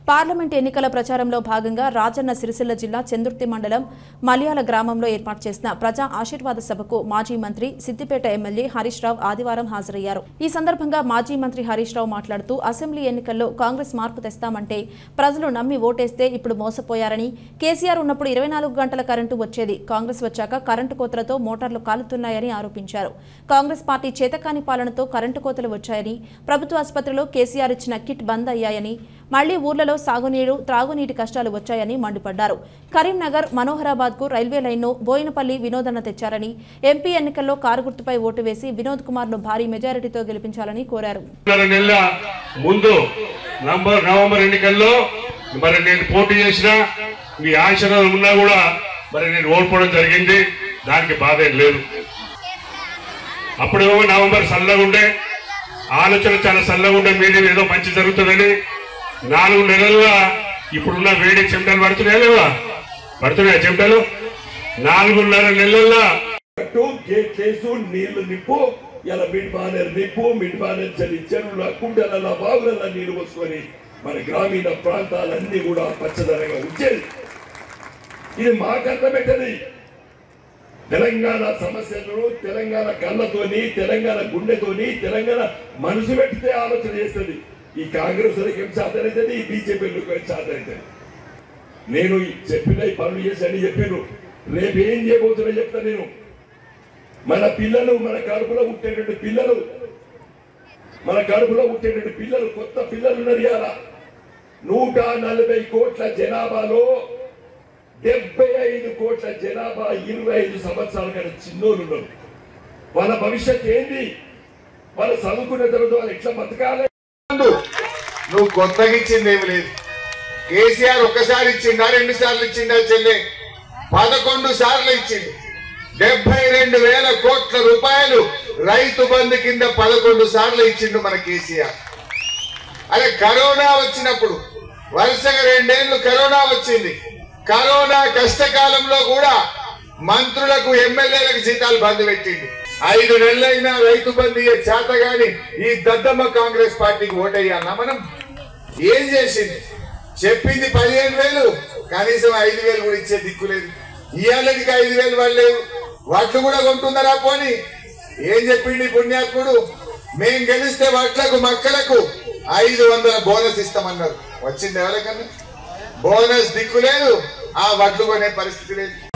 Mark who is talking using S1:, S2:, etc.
S1: Parliament ఎన్నికల ప్రచారంలో భాగంగా రాజన్న సిరిసిల్ల జిల్లా చందుర్తి మండలం మలియాల గ్రామంలో ఏర్పాటు చేసిన ప్రజా ఆశీర్వాద సభకు మాజీ మంత్రి సిద్దిపేట ఎమ్మెల్యే హరీష్ రావు ఆదివారం హాజరయ్యారు. ఈ సందర్భంగా మాజీ మంత్రి హరీష్ రావు మాట్లాడుతూ అసెంబ్లీ ఎన్నికల్లో కాంగ్రెస్ మార్పు తెస్తామంటే ప్రజలు నమ్మి ఓటేస్తే ఇప్పుడు మోసపోయారని, కేసీఆర్ ఉన్నప్పుడు 24 గంటల కరెంటు వచ్చేది, కాంగ్రెస్ వచ్చాక కరెంటు కోతలతో మోటార్లు కాలుతున్నాయని ఆరోపించారు. కాంగ్రెస్ పార్టీ చేతకాని పాలనతో కరెంటు కోతలు వచ్చాయని, ప్రభుత్వ ఆసుపత్రిలో కేసీఆర్ ఇచ్చిన కిట్ బంద్ అయ్యాయని, మళ్లీ ఊర్లలో సాగునీరు త్రాగునీటి కష్టాలు వచ్చాయని మండిపడ్డారు. కరీంనగర్ మనోహరాబాద్ కు రైల్వే లైన్ను బోయినపల్లి వినోదన్న తెచ్చారని, ఎంపీ ఎన్నికల్లో కారు గుర్తుపై ఓటు వేసి వినోద్ కుమార్ ను భారీ మెజారిటీతో గెలిపించాలని కోరారు.
S2: నవంబర్ ఎన్నికల్లో మరి నేను పోటీ చేసిన మీ ఆశీర్వాదం ఉన్నా కూడా మరి నేను ఓడిపోవడం జరిగింది. దానికి బాధ ఏం లేదు. అప్పుడేమో నవంబర్ చల్లగా ఉండే, ఆలోచన చాలా చల్లగా ఉండే, మీడియం ఏదో మంచి జరుగుతుందని 4 నెలల్లో ఇప్పుడున్న వేడి చెమటలు పడుతున్నాయా లేవా? పడుతున్నాయా చెమటలు? 4.5 నెలల్లో
S3: నీళ్లు నిప్పు, ఇలా మిడ్బానర్ నిప్పు, మిడ్బానర్ చలి చెరువుల కుండల బావుల నీళ్లు పోసుకొని మన గ్రామీణ ప్రాంతాలన్నీ కూడా పచ్చదనంగా ఉంచేది. ఇది మాకు అర్థపెట్టది. తెలంగాణ సమస్యలను తెలంగాణ కళ్ళతోని, తెలంగాణ గుండెతోని, తెలంగాణ మనసు పెట్టితే ఆలోచన చేస్తుంది. ఈ కాంగ్రెస్ ఏం సాధనవుతుంది, ఈ బీజేపీలకు ఏం సాధనవుతుంది. నేను చెప్పిన ఈ పనులు చేసి అని చెప్పాను. రేపు ఏం చేయబోతున్నా చెప్తా నేను. మన పిల్లలు, మన కడుపులో పుట్టేటువంటి పిల్లలు, కొత్త పిల్లలు ఉన్నారు. ఇవాళ 140 కోట్ల జనాభాలో 75 కోట్ల జనాభా 25 సంవత్సరాల కన్నా చిన్నోళ్ళు ఉన్నారు. వాళ్ళ భవిష్యత్ ఏంది? వాళ్ళు చదువుకున్న తర్వాత వాళ్ళు ఎట్లా బతకాలి?
S4: నువ్వు కొత్తగా ఇచ్చింది ఏమి లేదు. కేసీఆర్ ఒక్కసారి ఇచ్చిందా, 2 సార్లు ఇచ్చిందా చెల్లె? 11 సార్లు ఇచ్చింది. 72,000 కోట్ల రూపాయలు రైతు బంధు కింద 11 సార్లు ఇచ్చిండు మన కేసీఆర్. అదే కరోనా వచ్చినప్పుడు వరుసగా 2 ఏళ్లు కరోనా వచ్చింది. కరోనా కష్టకాలంలో కూడా మంత్రులకు, ఎమ్మెల్యేలకు జీతాలు బంద్ పెట్టిండు. 5 నెలలైనా రైతు బంధు చేతగాని ఈ దద్దమ్మ కాంగ్రెస్ పార్టీకి ఓటయ్యాన్నా మనం? ఏం చేసింది? చెప్పింది 15,000, కనీసం 5,000 కూడా ఇచ్చే దిక్కులేదు. ఇవాళకి 5,000 వాళ్ళు లేవు. వడ్లు కూడా కొంటున్నారా? పోనీ ఏం చెప్పింది పుణ్యాత్ముడు? మేం గెలిస్తే వడ్లకు మక్కలకు 500 బోనస్ ఇస్తామన్నారు. వచ్చింది ఎవరికన్నా? బోనస్ దిక్కు లేదు, ఆ వడ్లు కొనే పరిస్థితి లేదు.